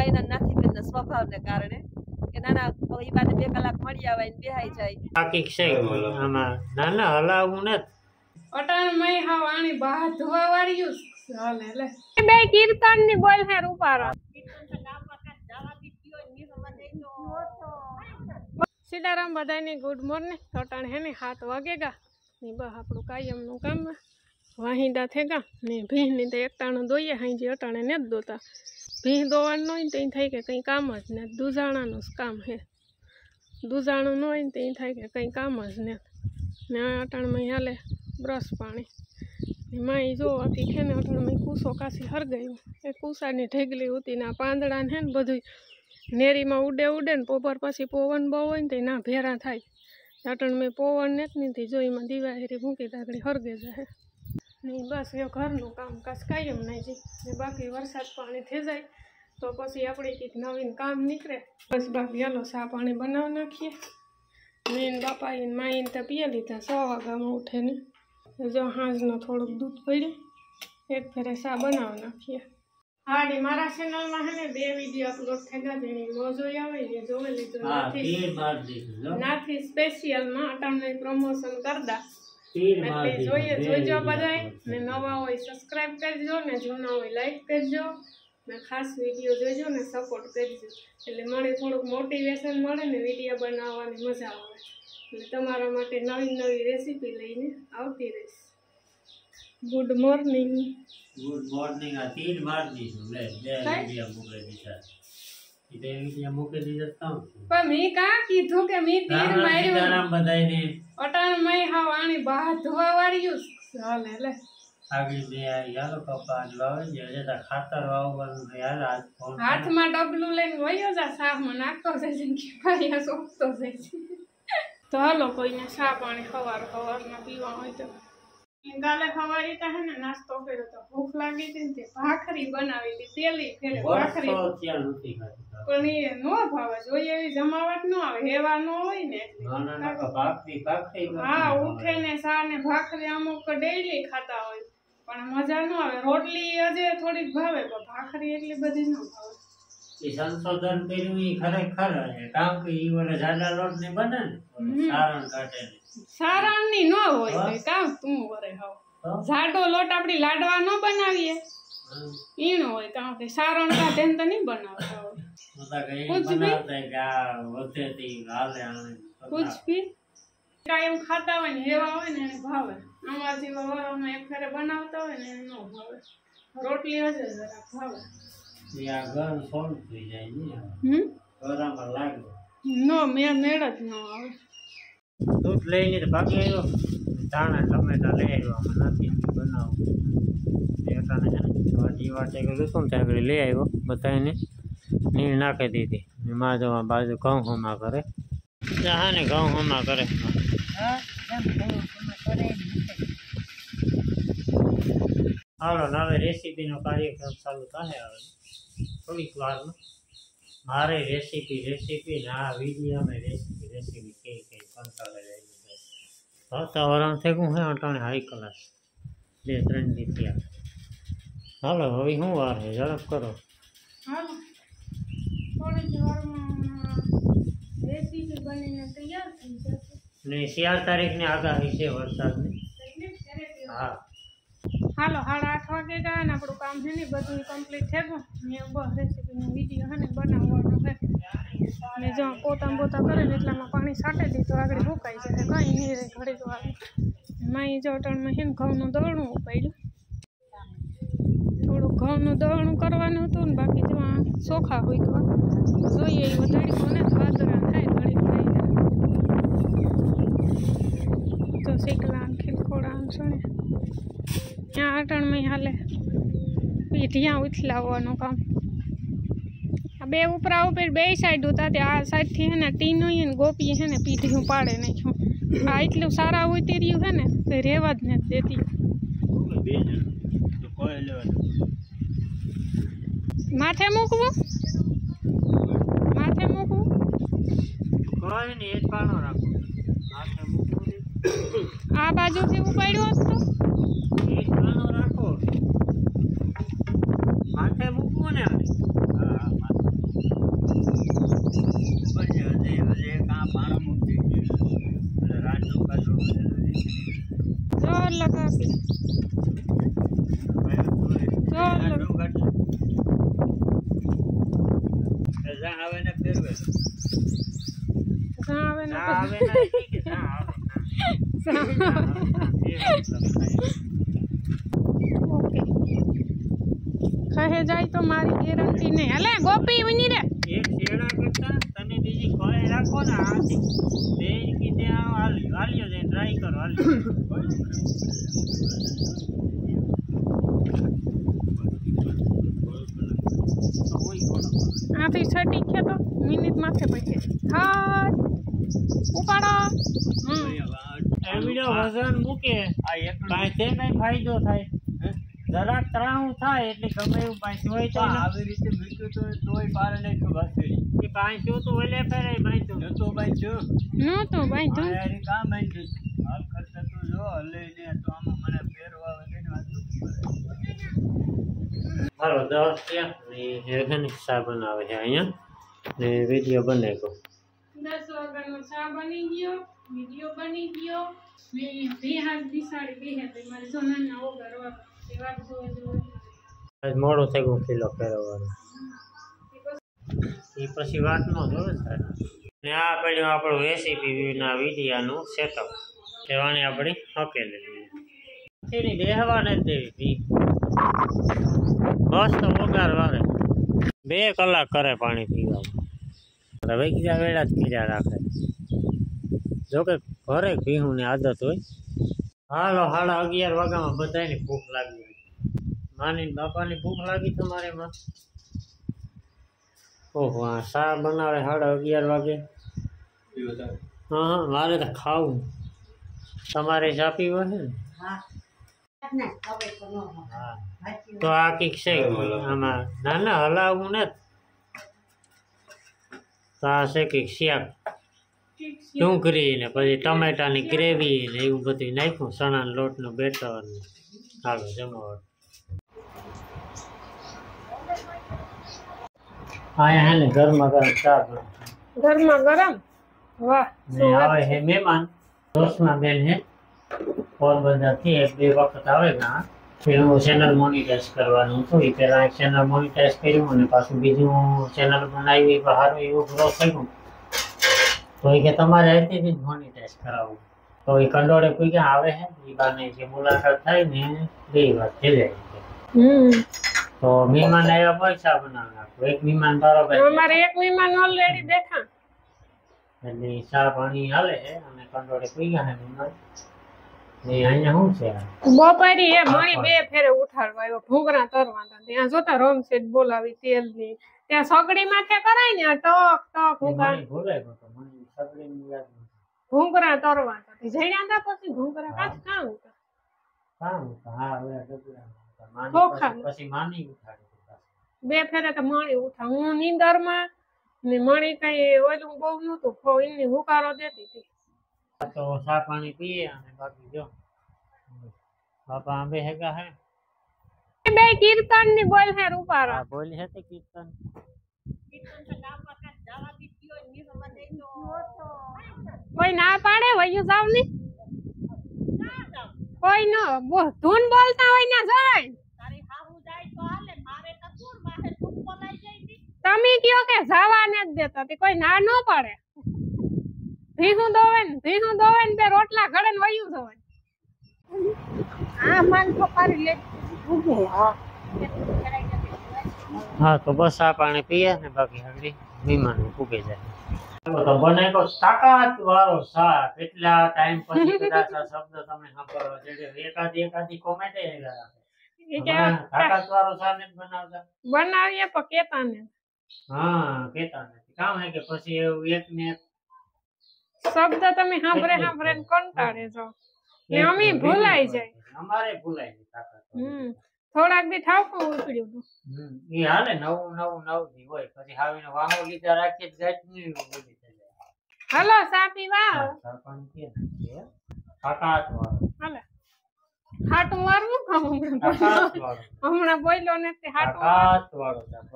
એના નાથીબેનના સ્વભાવને કારણે કે નાના એ બાદ 2 કલાક મળી આવે ને બેહાઈ જાય બાકી છે આમાં નાના હલાવું ને અટાણ મય હાવ આની બાધવા વાળ્યું હાલે લે બે કીર્તન ની બોલ હે રૂપારા સીતારામ બધાની ગુડ મોર્નિંગ અટાણ હે ને 7 વાગેગા ની બસ આપણું કાયમનું કામ વાહિંદા થેગા ને ભીંની તો એકટાણું દોઈએ હાંજી અટાણે ને જ દોતા ભીં દોવાનું હોય ને તો થાય કે કંઈ કામ જ ને દૂધાણાનું જ કામ હે દૂધાણું ન હોય ને તો થાય કે કંઈ કામ જ ને અટાણમાં હાલે બ્રશ પાણી એમાં એ જો આખી છે ને અટાણમાં કૂસો કાશી હરગાયું એ કૂસાની ઢેગલી હતી ને આ પાંદડાને છે ને બધું નેરીમાં ઉડે ને પોપર પછી પવન બહુ હોય ને તો ના ભેરા થાય અટાણમાં પવન ને જ નથી જો એમાં દિવાહેરી મૂકી તાગડી હરગે જાય નહીં બસ એ ઘરનું કામકાજ કાયમ નહીં જી ને બાકી વરસાદ પાણી થઈ જાય તો પછી આપણે કંઈક નવીન કામ નીકળે બસ બાકી હાલો ચા પાણી બનાવી નાખીએ મેન બાપા એને માઈને તો પીએ લીધા 6 વાગ્યામાં ઉઠે ને જો હાંજનો થોડુંક દૂધ પડ્યું એક ફેરે ચા બનાવી નાખીએ હાડી મારા ચેનલમાં હે ને 2 વિડીયો અપલોડ થઈ ગયા તેની જોઈ આવે છે જોઈ લીધો નાથી સ્પેશિયલમાં અટાણે પ્રમોશન કરતા એટલે જોઈજો બધાય ને નવા હોય સબસ્ક્રાઇબ કરજો ને જૂના હોય લાઈક કરજો ને ખાસ વિડીયો જોઈજો ને સપોર્ટ કરજો એટલે મને થોડુંક મોટિવેશન મળે ને વિડીયો બનાવવાની મજા આવે એટલે તમારા માટે નવી રેસીપી લઈને આવતી રહીશ ગુડ મોર્નિંગ આ 3 માર દીધું લે 2 વિડિયો મૂકી દીધા ઈ 2 વિડિયો મૂકી દીધા પણ મી કા કીધું કે મી તીર માર્યું સીતારામ બધાયને અટાણ મય હાવ આની બાધવા વાળ્યું હાલે લે આગળ બે યાર કપાસ લાવે જે ખાતર વાવવાનું યાર આજ ફોન હાથમાં ડબલું લઈને વયો જા સાહમાં નાખતો જાય કે ભાઈ સોપતો જાય તો હાલો કોઈને ચા પાણી સવારમાં પીવા હોય તો કાલે સવારે તો હે ને નાસ્તો કર્યો તો ભૂખ લાગી હતી ને ભાખરી બનાવી હતી તેલી ફેરે ભાખરી પણ એ નો ભાવે જોઈએ એવી જમાવટ નો આવે હેવા નો હોય ને હા ઉઠે ને ચા ને ભાખરી અમુક ડેઈલી ખાતા હોય પણ મજા ન આવે રોટલી હજે થોડીક ભાવે પણ ભાખરી એટલી બધી ન ભાવે એ સંશોધન કર્યું ઈ ખરેખર કામ કે ઈ વડે જાડા લોટ ને બને ને સારણ કાઢે ને સારણ ની ન હોય ભાઈ કામ તું વરે હાવ જાડો લોટ આપડી લાડવા ન બનાવીએ ઈનો હોય કામ કે સારણ કાઢે ને તો નહીં બનાવતા હોય कुछ भी કાયમ ખાતા હોય ને એવા હોય ને એને ભાવે આમાં જેવા વાળામાં એક ફેરે બનાવતા હોય ને એને ન ભાવે રોટલી હશે જરા ભાવે યા ગરમ સોલ્ટ થઈ જાય ને ગરમ લાગે નો મેળ જ ન આવે દૂધ લઈને તો ભાગી આવ્યો ધાણા ટમેટા લઈ આવ્યો આમાં નથી બનાવું એકાને છે ને વાટી ગયું હતું ત્યાં આગળ લઈ આવ્યો બધાને નીર નાખી દીધી એમાં જો બાજુ ઘઉં હોમાં કરે હા ને ઘઉં હોમાં કરે હાલો ને હવે રેસીપીનો કાર્યક્રમ ચાલુ થાય હવે થોડીક વારમાં મારે રેસીપી ને આ વિડીયોમાં રેસીપી કઈ કંટાળે જાય વાતાવરણ થઈ ગયું હે અટાણે હાઈ ક્લાસ 2-3 દી થયા હાલો હવે શું વાર છે ઝડપ કરો હાલો થોડી જ વારમાં રેસીપી બનીને તૈયાર થઈ જશે ને 4 તારીખની આગાહી છે વરસાદની હા હાલો 8:30 વાગે ગયા ને આપણું કામ છે ને બધું કમ્પ્લીટ થઈ ગયું ને બસ રેસીપીનો વિડીયો છે ને બનાવવાનો છે ને જો પોતા કરે ને એટલામાં પાણી છાંટી દીધું આગળ મુકાઈ જાય કંઈ નહીં રહે ઘડી તો આવે માઈ જો ટણમાં છે ને ઘઉંનું દળણું ઉપાડ્યું થોડું ઘઉંનું દળણું કરવાનું હતું ને બાકી જો આ ચોખા હોય જોઈએ એ તળી કોને વાદરા થાય તળી ખાઈ જાય તો શીકલા ખીલખોડા છો ને ત્યાં અટણમાં હાલે પીઢિયા ઉથલાવવાનું કામ આ બે ઉપરા ઉપર 2 સાઈડ હતા ત્યાં આ સાઈડથી હે ને ટીનો ને ગોપી હે ને પીઢિયું પાડે નાખ્યું આ એટલું સારા ઉતર્યું હે ને તો રહેવા જ નથી દેતી માથે મૂકવું કોઈ ને એક પાણો રાખો માથે મૂકવું આ બાજુથી ઉપાડ્યો હતો એક પાણો રાખો માથે મૂકવું ને હા માથે જા આવે ને ફેરવે જા આવે ને જા આવે ને ઠીક છે જા આવે ઓકે કહે જાય તો મારી ગેરંટી નહીં હલે ગોપી ઉની રે એક શેડા કરતા તમે બીજી ખોળે રાખો ને આથી બે કીધે હાલ્યો જઈને ટ્રાય કરો હાલ્યો આથી છટી છે તો મિનિટ માથે પછી હા ઉપાડો એ વિડિયો વજન મૂકે આ એક પાસે કઈ ફાયદો થાય જરાક તણાવ થાય એટલે ગમે એવું પાસે હોય તો આવી રીતે મૂક્યું તો તોય પાર નહીં તો વાસળી કે પાસે તો ઓલે ફેરે બાંધ્યો નતો બાંધ્યો નતો ભાઈ તું યાર કામ બાંધ્યો હાલ કરતા તો જો લઈને તો આમાં મને ફેરવા વગેરે વાત હાલો 10 ત્યાં ને ઓર્ગેનિક ચા બનાવે છે અહીંયા ને વિડિયો બનાવ્યો 10 વાગ્યાનો ચા બની ગયો વિડિયો બની ગયો મે બે હાથ દિસાડી બે હે મારે સોનાના ઓગરવા એ વાત જો આજ મોડું થઈ ગયું કિલો ફેરવવાનું એ પછી વાત ન જોવે ને આ પડ્યું આપણું રેસીપી ના વિડિયાનું સેટઅપ કહેવાની આપણી હકેલી એની બેહવા નથી દેવી બસ તો વગાર વારે 2 કલાક કરે પાણી પીવામાં હવે કીધા વેળા જ કીધા રાખે જોકે ઘરે ભીહું ની આદત હોય હાલો 11:30 વાગ્યામાં બધાની ભૂખ લાગી હોય માની બાપાની ભૂખ લાગી તમારે માં ઓહો આ ચા બનાવે 11:30 વાગે હા મારે તો ખાવું તમારે ચા પીવો છે ને તો આ કઈક છે આમાં ના ના હલાવવું ને તો આ છે કઈક શાક ડુંગળી ને પછી ટમેટાની ગ્રેવી ને એવું બધું નાખ્યું ચણાના લોટનું બેટર ને હાલો જમવા આયા હે ને ગરમા ગરમ ચા ગરમા ગરમ વાહ ને આવે હે મહેમાન દોસ્તના બેન હે પોરબંદર થી 1-2 વખત આવે ના પેલું ચેનલ મોનિટાઈઝ કરવાનું હતું એ પેલા ચેનલ મોનિટાઈઝ કર્યું અને પાછું બીજું ચેનલ બનાવી સારું એવું ગ્રો થયું તો એ કે તમારે અહીંથી મોનિટાઈઝ કરાવવું તો એ કંડોળે કોઈ ક્યાં આવે છે એ બાને જે મુલાકાત થાય ને 2 વાર થઈ જાય તો મહેમાન આવ્યા પૈસા બનાવી નાખો એક મહેમાન બરોબર અમારે એક મહેમાન ઓલરેડી દેખા એટલે ચા પાણી હાલે છે અને કંડોળે કોઈ ગયા છે મહેમાન ને અહીંયા શું છે બપોરી એ મણી 2 ફેરે ઉઠાડવા આવ્યો ભૂંગરા તરવા ત્યાં જોતા રોમ સેટ બોલાવી તેલ ની ત્યાં સગડી માથે કરાય ને ટક ટક ભૂંગરા ભૂલે તો મને સગડીની યાદ નથી ભૂંગરા તરવા જઈડા તા પછી ભૂંગરા કાચ કામ કામ હા હવે ડબલા ચોખા. પછી માની ઉઠાડી 2 ફેરે તો મણી ઉઠા હું નીંદરમાં ને મણી કઈ ઓલું બહુ નતું એની હુકારો દેતી હતી તો ચા પાણી પીએ અને બાકી જો બાપા આંબે હેગા હે બે કીર્તન ની બોલ હે રૂપારા આ બોલી છે તે કીર્તન કોઈ ના પાડે વયું જાવ ની કોઈ ન ધૂન બોલતા હોય ને જાય તમે કયો કે જવા ને જ દેતા તે કોઈ ના ન પાડે ભીહું દોવે ને બે રોટલા ઘડે ને વયું જવાય આ માન પપારી લે ઉભે હા તો બસ આ પાણી પીએ ને બાકી હગડી મહેમાન ઉગે જાય તો બને તો તાકાત વાળો શાક એટલા ટાઈમ પછી કદાચ આ શબ્દ તમે સાંભળવા જેડે એકાદી કોમેન્ટ તાકાત વાળો શાક ને બનાવતા બનાવીએ પણ કેતા ને હા કેતા નથી કામ હે કે પછી એવું એક ને શબ્દ તમે સાંભળે ને કંટાળે છો ને અમે ભૂલાઈ જાય અમારે ભૂલાઈ જાય તાકાત થોડાક દી ઠાવકું ઉકળ્યું હતું ઈ હાલે નવું દી હોય પછી હાવીને વાહો લીધા રાખીએ ગાંઠ ની બધી થઈ જાય હાલો સા પીવા સરપંચ કે તાકાત વાળો હાલે હાટું મારવું તાકાત વાળો હમણાં બોલ્યો ને તે હાટું તાકાત વાળો બસ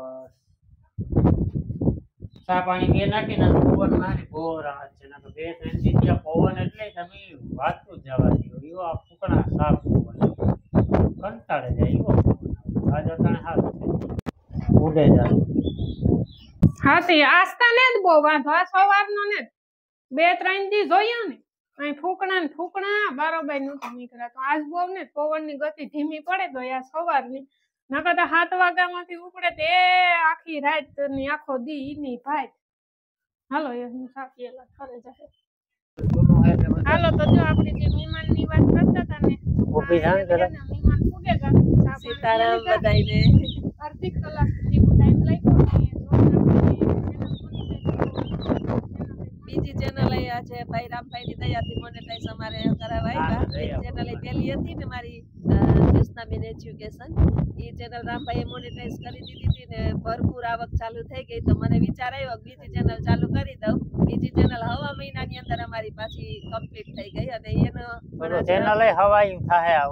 ચા પાણી બે નાખીને પવન મારી બહુ રાહત છે ના તો 2-3 દી પવન એટલે તમે વાંચતું જ જવા દો એવો આ ફૂકણા સાફ પવન કંટાળે જાય એવો આજ અટાણે હાથ ઉડે જાય હાથી આસ્તા ને જ બહુ વાંધો આ સવારનો ને 2-3 દી જોયા ને અહીં ફૂકણા બરોબર નહોતું નીકળ્યા તો આજ બહુ ને પવનની ગતિ ધીમી પડે તો આ સવારની નકર તો 7 વાગ્યામાંથી ઉપડે તે આખી રાત ની આખો દી ની ભાઈ હાલો એ હું સાકીએલા ખરે જાય હાલો તો જો આપણે જે મહેમાનની વાત કરતા હતા ને મહેમાન ફૂગેગા સીતારામ બધાઈને અડધી કલાક સુધી ટાઈમ લાગ્યો ને બીજી ચેનલ આ છે ભાઈ રામભાઈ ની દયાથી મોનેટાઈઝ અમારે કરાવાય ચેનલ પેલી હતી ને મારી જ્યોત્સનાબેન એજ્યુકેશન એ ચેનલ રામભાઈએ મોનેટાઈઝ કરી દીધી હતી ને ભરપૂર આવક ચાલુ થઈ ગઈ તો મને વિચાર આવ્યો બીજી ચેનલ ચાલુ કરી દઉં બીજી ચેનલ હવા મહિનાની અંદર અમારી પાછી કમ્પ્લીટ થઈ ગઈ અને એનો ચેનલ હવાઈ થાય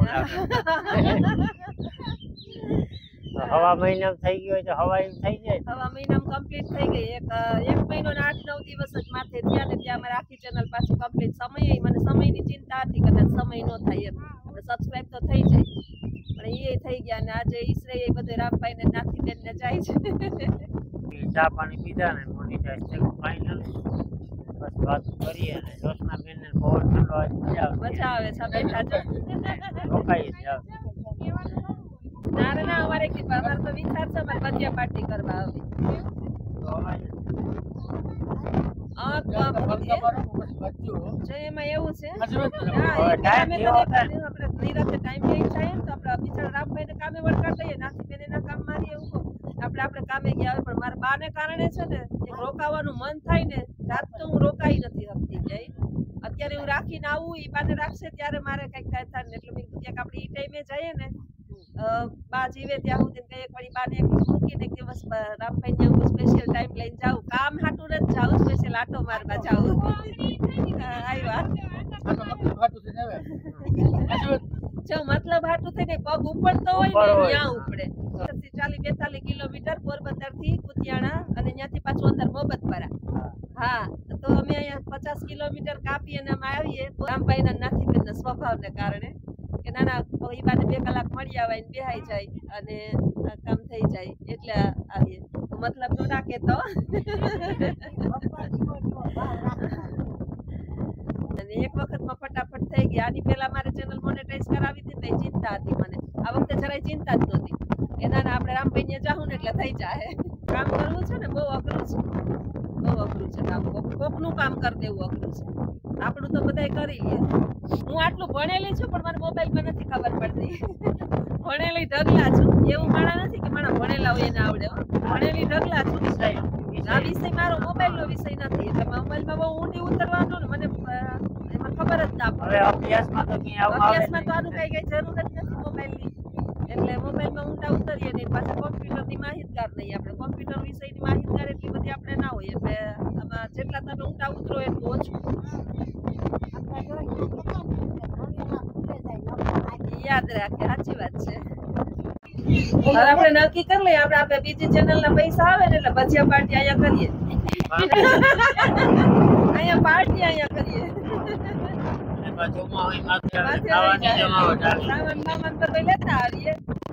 હવા મહિના થઈ ગયો તો હવાઈ થઈ જાય હવા મહિનામાં કમ્પ્લીટ થઈ ગઈ એક મહિનો ને 8-9 દિવસ જ માથે થયા ને ત્યાં મારી આખી ચેનલ પાછી કમ્પ્લીટ મને સમયની ચિંતા હતી કદાચ સમય ન થાય એમ સબસ્ક્રાઇબ તો થઈ જાય પણ એ થઈ ગયા ને આજે ઈસરે એ બધે રામભાઈ ને નાથીબેન ને જાય છે ચા પાણી પીધા ને મોનિટાઈઝ થઈ ફાઇનલ બસ વાત કરીએ ને જ્યોત્સનાબેન ને ફોન ઠંડો આજ મજા આવે છે બેઠા છો રોકાઈએ જાવ ના અમારે તો વિચાર છે અમારે ભજીયા પાર્ટી કરવા એમાં એવું છે નિરાતે ટાઈમ લઈ જાય ને તો આપડે બિચારા રામભાઈ ને કામે વળકા દઈએ નાથીબેન એના કામ મારી એવું આપણે કામે ગયા હોય પણ મારા બાને કારણે છે ને એક રોકાવાનું મન થાય ને રાત તો હું રોકાઈ નથી શકતી ક્યાંય અત્યારે હું રાખીને આવું એ બાને રાખશે ત્યારે મારે કઈક થાય ને એટલે મેં ક્યાંક આપણે એ ટાઈમે જઈએ ને બા જીવે ત્યાં સુધી કઈ એક વળી બાને મૂકીને એક દિવસ રામભાઈ ને હું સ્પેશિયલ ટાઈમ લઈને જાઉં કામ હાટું જ જાઉં સ્પેશિયલ આટો મારવા જાઉં આવ્યા જો મતલબ હાટું થઈને પગ ઉપડતો હોય ને ત્યાં ઉપડે 40-42 કિલોમીટર પોરબંદર થી કુતિયાણા અને ત્યાંથી પાછું અંદર મોહબ્બતપરા હા તો અમે અહીંયા 50 કિલોમીટર કાપી અને અમે આવીએ રામભાઈ ના નાથીબેન સ્વભાવને કારણે કે નાના એ બાદ 2 કલાક મળી આવે ને બેહાઈ જાય અને કામ થઈ જાય એટલે આવીએ મતલબ તો રાખે તો અને એક વખતમાં ફટાફટ થઈ ગયા આની પહેલા મારે ચેનલ મોનેટાઈઝ કરાવી હતી તો ચિંતા હતી મને આ વખતે જરાય ચિંતા જ નહોતી એના આપણે રામભાઈ ને જાહું ને એટલે થઈ જાય કામ કરવું છે ને બહુ અઘરું છે કામ કોકનું કામ કરી દેવું અઘરું છે આપણું તો બધાય કરી લે હું આટલું ભણેલી છું પણ મને મોબાઈલમાં નથી ખબર પડતી ભણેલી ઢગલા છું એવું માણા નથી કે માણા ભણેલા હોય એને આવડે ભણેલી ઢગલા છું આ વિષય મારો મોબાઈલનો વિષય નથી એટલે મોબાઈલમાં બહુ ઊંડી ઉતરવાનું ને મને એમાં ખબર જ ના પડે અભ્યાસમાં તો આનું કઈ જરૂર જ નથી મોબાઈલની એટલે મોબાઈલમાં ઊંડા ઉતરીએ નહીં પાછા કોમ્પ્યુટરની માહિતગાર નહીં આપણે કોમ્પ્યુટર વિષયની માહિતગાર એટલી બધી આપણે ના હોય એટલે આમાં જેટલા તમે ઊંડા ઉતરો એટલું ઓછું યાદ રાખે સાચી વાત છે હવે આપણે નક્કી કરી લઈએ આપણે બીજી ચેનલ ના પૈસા આવે ને એટલે ભજીયા પાર્ટી અહીંયા કરીએ અહીંયા પાર્ટી અહીંયા કરીએ સામાન બામાન બધું લેતા આવીએ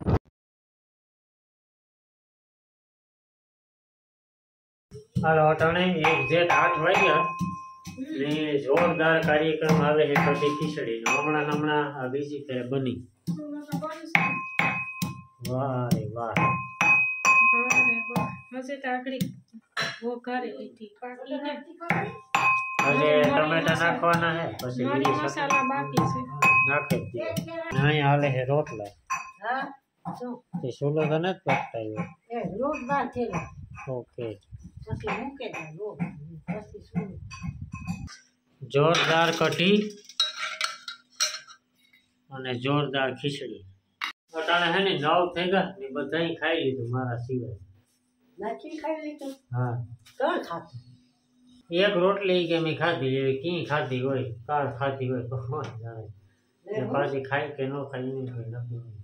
હાલો અટાણે એક્ઝેક્ટ 8 વાગ્યા ને જોરદાર કાર્યક્રમ આવે છે કઢી ખીચડી હમણાં આ બીજી ફેર બની વાહ રે વાહ હશે તાકડી વઘારે લીધી પાકીને હવે ટમેટા નાખવાના છે પછી બીજી મસાલા બાકી છે નાખી દે અહીંયા હાલે છે રોટલા હા તે સોલો તો નથી પકતાયો એ લોટ બાર થેલા ઓકે પછી મૂકે દે લોટ પછી શું જોરદાર કઢી અને જોરદાર ખીચડી અટાણે હે ને 9 થઈ ગયા ને બધાય ખાઈ લીધું મારા સિવાય નાખી ખાઈ લીધું હા કોણ ખાતું એક રોટલી કે મેં ખાધી એવી કી ખાધી હોય કાર ખાધી હોય કોણ જાણે પાછી ખાઈ કે ન ખાઈ નહીં કોઈ નક્કી